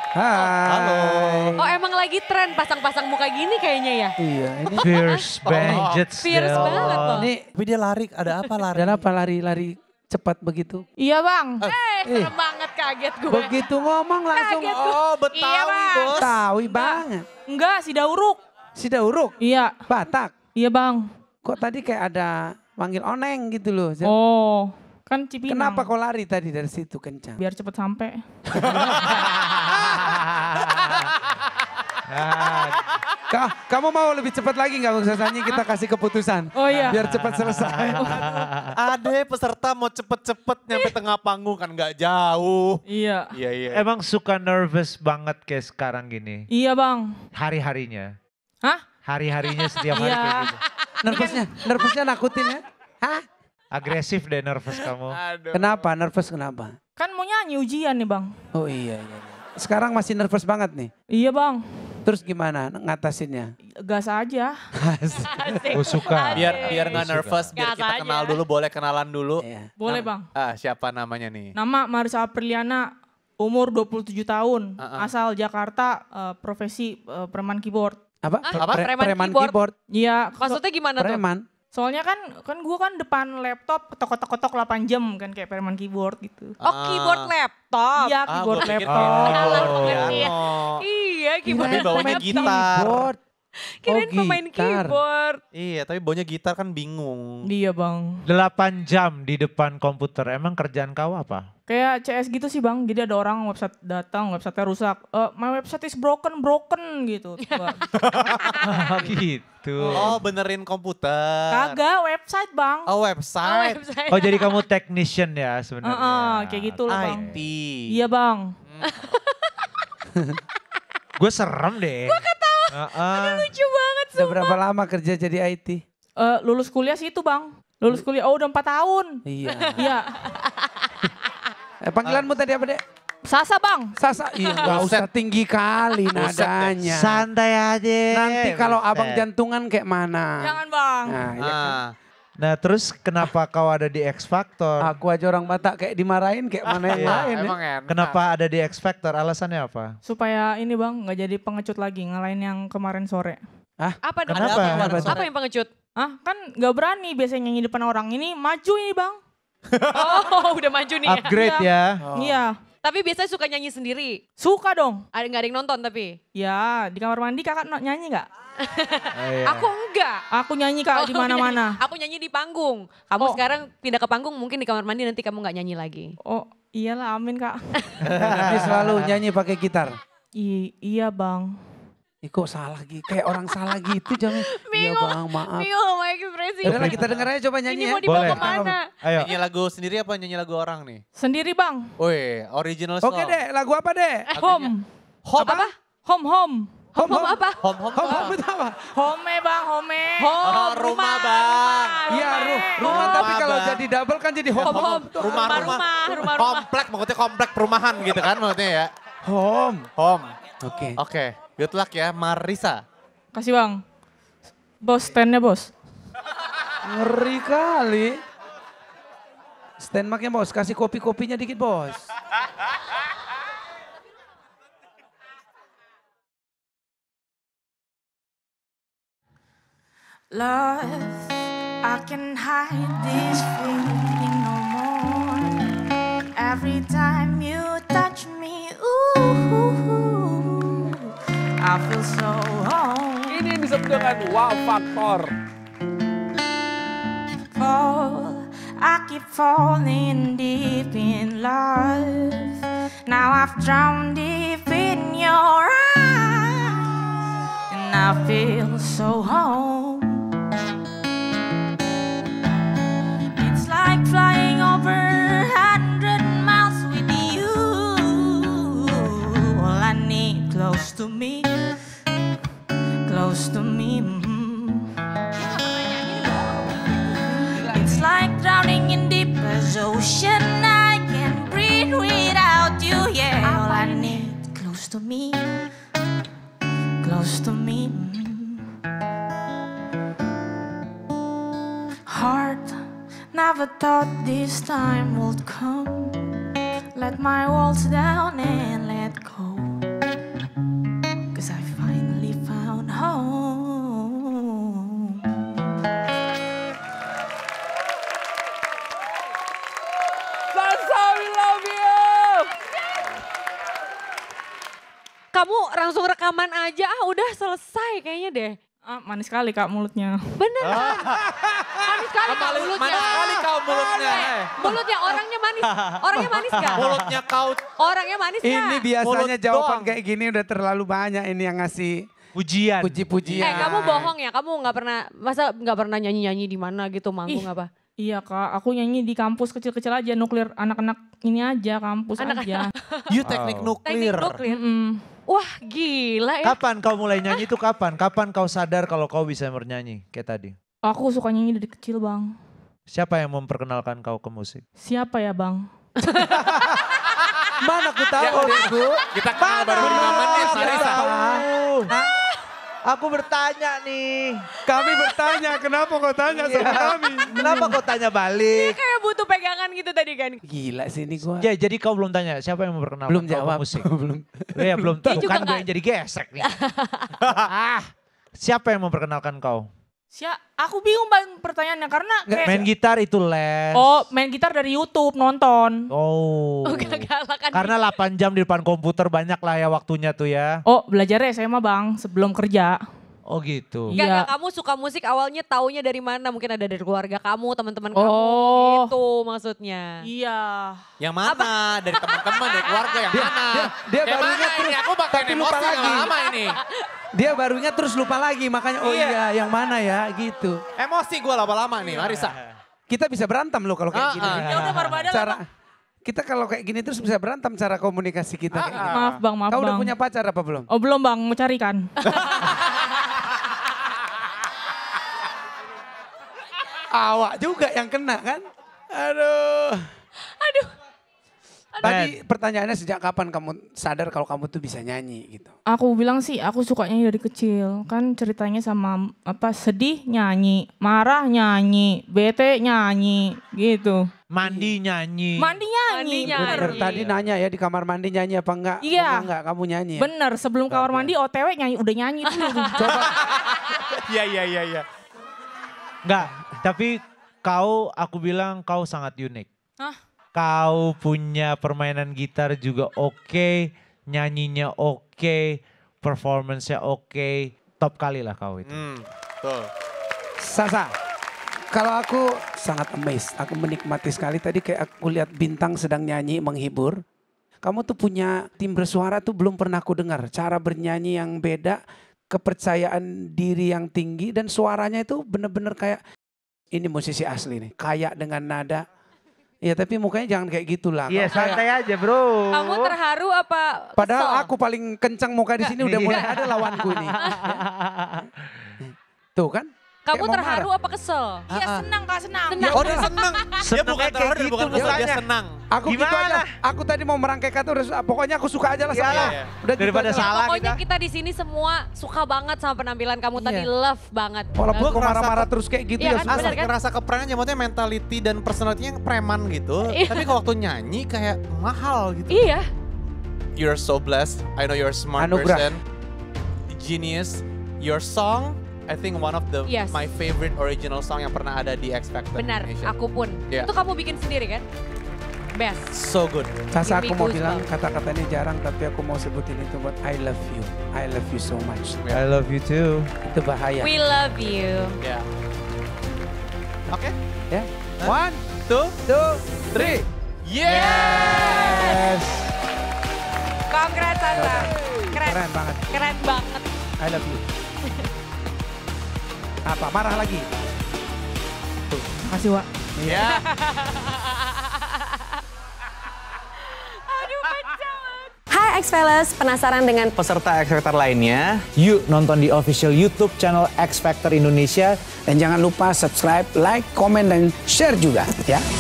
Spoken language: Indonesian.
Hai. Oh emang lagi tren pasang-pasang muka gini kayaknya ya? Iya, ini Fierce Bandits. Fierce banget loh. ini Tapi dia lari, ada apa lari? dan apa lari cepat begitu? Iya bang. Serem banget kaget gue. Begitu ngomong langsung Kaget. Oh, Iya, Betawi Bang. bos. Tawi banget. Enggak, si Dauruk. Si Dauruk, Iya, Batak. iya bang. Kok tadi kayak ada manggil oneng gitu loh. Oh, kan Cipinang. Kenapa kau lari tadi dari situ kencang? Biar cepet sampai. Kamu mau lebih cepat lagi nggak Bung Sasani? Kita kasih keputusan. Oh iya. Biar cepat selesai. Ada peserta mau cepet-cepet nyampe tengah panggung kan nggak jauh. Iya. Iya, iya. Emang suka nervous banget kayak sekarang gini? Iya bang. Hari-harinya? Hah? Hari-harinya setiap hari Iya. kayak gitu? Nervousnya nakutin ya? Hah? Agresif deh nervous kamu. Aduh. Kenapa? Nervous kenapa? Kan mau nyanyi ujian nih bang. Oh iya. Sekarang masih nervous banget nih. Iya bang. Terus gimana ngatasinnya? Gas aja. Asik. Oh suka. Biar nggak nervous, biar Gas kita aja. kenal dulu, boleh kenalan dulu. Iya. Boleh bang. Siapa namanya nih? Nama Marisa Apriliana. Umur 27 tahun. Asal Jakarta. Profesi preman keyboard. Apa? Apa? Preman Preman keyboard. keyboard. Iya. Maksudnya gimana tuh? Preman. Soalnya kan gue kan depan laptop ketok-ketok 8 jam kan kayak preman keyboard gitu. Oh keyboard laptop. Iya keyboard gua pikir laptop. Oh. piano. Iya keyboard. Tapi bawanya laptop. gitar. Keyboard. Kirain Oh, pemain gitar. keyboard. Iya, tapi baunya gitar kan bingung. Iya bang. 8 jam di depan komputer. Emang kerjaan kau apa? Kayak CS gitu sih bang. Jadi ada orang website datang, websitenya rusak. My website is broken gitu. Coba. Gitu. Oh, benerin komputer. Kagak website bang. Oh, Oh, website. website. Oh jadi kamu technician ya sebenarnya? Kayak gitu loh bang. IT. Iya bang. Gue serem deh. Gue ketawa. Lucu banget. Udah berapa lama kerja jadi IT? Lulus kuliah sih itu bang. Lulus kuliah, oh udah 4 tahun. Iya. Iya. Panggilanmu tadi apa dek? Sasa bang. Sasa? Iya gak usah tinggi kali nadanya. Santai aja. Nanti kalau abang Buset. jantungan kayak mana? Jangan bang. Nah, ya kan? Nah terus kenapa kau ada di X Factor? Aku aja orang Batak kayak dimarahin kayak mana yang lain ya. Emang enak. Kenapa ada di X Factor? Alasannya apa? Supaya ini bang nggak jadi pengecut lagi ngalahin yang kemarin sore. Apa dong? Kenapa? Apa yang pengecut? Kan nggak berani biasanya nyanyi depan orang. Ini maju ini bang. Oh udah maju nih ya. Upgrade ya. Iya. Tapi biasanya suka nyanyi sendiri. Suka dong. Ada nggak ada yang nonton tapi? Ya di kamar mandi kakak nyanyi nggak? Iya. Aku enggak. Aku nyanyi kak di mana-mana. Aku nyanyi di panggung. Kamu Oh. sekarang pindah ke panggung mungkin di kamar mandi nanti kamu nggak nyanyi lagi. Oh iyalah amin kak. Dia selalu nyanyi pakai gitar. Iya bang. Kok salah gitu? Kayak orang salah gitu jangan. Iya bang maaf. Mio sama ekspresi. Udah lah kita denger aja coba nyanyi Ini ya. mau dibawa Boleh. kemana? Ayo. Nyanyi lagu sendiri apa nyanyi lagu orang nih? Sendiri bang. Wih, original song. Oke dek, lagu apa dek? Home. Home Apa? Home. Home apa? Home Home itu apa? Home bang home. Oh, rumah bang. Iya rumah tapi kalau Bang. jadi double kan jadi home. Home. Rumah. Komplek, maksudnya komplek perumahan gitu kan maksudnya ya. Home. Home. Oke. Oke, good luck ya Marisa. Kasih bang. Bos standnya bos. Ngeri kali. Stand mic-nya bos, kasih kopi-kopinya dikit bos. Love, I can hide this feeling no more. Every time you touch me, ooh, I feel so home. Ini disebut dengan wow factor. Fall, I keep falling deep in love. Now I've drowned deep in your eyes, and I feel so home. It's like flying over 100 miles with you. All I need close to me, close to me. It's like drowning in deepest ocean. I can't breathe without you. Yeah, all I need close to me, close to me. Heart, never thought this time would come. Let my walls down and let go. kamu langsung rekaman aja, udah selesai kayaknya deh. Manis sekali Kak mulutnya. Bener kan? Manis sekali Kak mulutnya. Manis sekali kau mulutnya. Mulutnya orangnya manis. Orangnya manis gak? Mulutnya kau. Orangnya manis gak? Ini biasanya Mulut jawaban doang. kayak gini udah terlalu banyak ini yang ngasih Pujian. puji-pujian. kamu bohong ya? Kamu nggak pernah, masa nggak pernah nyanyi-nyanyi di mana gitu, manggung apa? Iya Kak, aku nyanyi di kampus kecil-kecil aja, nuklir anak-anak ini aja, kampus aja. You teknik Teknik nuklir. nuklir. Mm-mm. Wah gila ya. Kapan kau mulai nyanyi itu kapan? Kapan kau sadar kalau kau bisa bernyanyi kayak tadi? Aku suka nyanyi dari kecil Bang. Siapa yang memperkenalkan kau ke musik? Siapa ya Bang? Mana aku tahu adekku. Kita kenal baru 5 menit Marisa. Aku bertanya nih. Kami bertanya, kenapa kau tanya sama kami? Kenapa kau tanya balik? Kayak butuh pegangan gitu tadi kan. Gila sih ini gua. Ya, jadi kau belum tanya siapa yang memperkenalkan Belum kau jawab. ke musik? Belum. Ya belum tahu juga kan gue kan. yang jadi gesek nih. Siapa yang memperkenalkan kau? Aku bingung Bang pertanyaannya karena kayak... Main gitar itu les. Oh main gitar dari YouTube, nonton. Oh. Gak kan. Karena 8 jam di depan komputer banyak lah ya waktunya tuh ya. Oh belajar SMA Bang, sebelum kerja. Oh gitu. Iya. Gak, kamu suka musik awalnya taunya dari mana? Mungkin ada dari keluarga kamu, teman-teman kamu Oh. gitu maksudnya. Iya. Yang mana? Dari teman-teman, dari keluarga yang mana? Dia Yang barunya mana terus, ini? Aku bakal tapi lupa emosi lagi. lama ini. Dia barunya terus lupa lagi, makanya oh iya yang mana ya gitu. Emosi gue lama-lama nih Marisa. Kita bisa berantem loh kalau kayak gini. Ya udah Barbada lah, Cara Bang. kita kalau kayak gini terus bisa berantem cara komunikasi kita kayak gini. Maaf Bang, maaf Kau udah Bang. punya pacar apa belum? Oh belum Bang, mau cari kan. Awak juga yang kena kan? Aduh. Tadi pertanyaannya sejak kapan kamu sadar kalau kamu tuh bisa nyanyi gitu? Aku bilang sih aku suka nyanyi dari kecil. Kan ceritanya sama sedih nyanyi, marah nyanyi, bete nyanyi gitu. Mandi nyanyi. Mandi nyanyi. Mandi nyanyi. Bener, tadi nanya ya di kamar mandi nyanyi apa enggak? Iya. Enggak, kamu nyanyi ya? Bener, sebelum kamar mandi OTW nyanyi, udah nyanyi dulu. Coba. Iya. Enggak, tapi aku bilang kau sangat unik. Hah? Kau punya permainan gitar juga oke, nyanyinya oke, performance-nya oke. Top kali lah kau itu. Tuh. Sasa, kalau aku sangat amazed, aku menikmati sekali tadi kayak aku lihat bintang sedang nyanyi menghibur. Kamu tuh punya timbre suara tuh belum pernah aku dengar. Cara bernyanyi yang beda, kepercayaan diri yang tinggi dan suaranya itu bener-bener kayak ini musisi asli nih. Kayak dengan nada. Ya tapi mukanya jangan kayak gitulah. Iya, santai aja bro. Kamu terharu apa Padahal kesel? aku paling kencang muka di sini udah mulai ada lawanku ini. Tuh kan? Kamu Kayak mau terharu marah. apa kesel? Iya senang Kak, senang. Senang. Oh dia senang. Dia Senangnya bukan kayak terharu, dia gitu bukan kesel, dia mukanya. senang. Aku gitu Gimana? aja. Aku tadi mau merangkai kata udah pokoknya aku suka aja lah sama Iyalah. dia. Udah gitu Daripada aja lah. salah Pokoknya kita. kita di sini semua suka banget sama penampilan kamu tadi, Iya. love banget. Walaupun Gua aku ngerasa marah-marah terus kayak gitu Iya ya kan, suka. bener Asli ngerasa keperangannya, maksudnya mentality dan personality-nya yang preman gitu. Iya. Tapi kalau waktu nyanyi kayak mahal gitu. Iya. You're so blessed. I know you're a smart Anugerah. person. Genius. Your song, I think one of Yes. my favorite original song yang pernah ada di X Factor Benar, Indonesia. aku pun. Iya. Itu kamu bikin sendiri kan? Best. So good. Sasa Give aku me mau goosebumps. bilang kata-katanya jarang tapi aku mau sebutin itu buat I love you. I love you so much. I love you too. Itu bahaya. We love you. Ya. Oke. Ya. One, two, 3. yes. Congrats Sasa. Keren. Keren banget. Keren banget. I love you. Apa? Marah lagi? Makasih Wak. Ya. Hai X-Fellas, penasaran dengan Peserta X Factor lainnya, yuk nonton di official YouTube channel X Factor Indonesia. Dan jangan lupa subscribe, like, komen, dan share juga ya.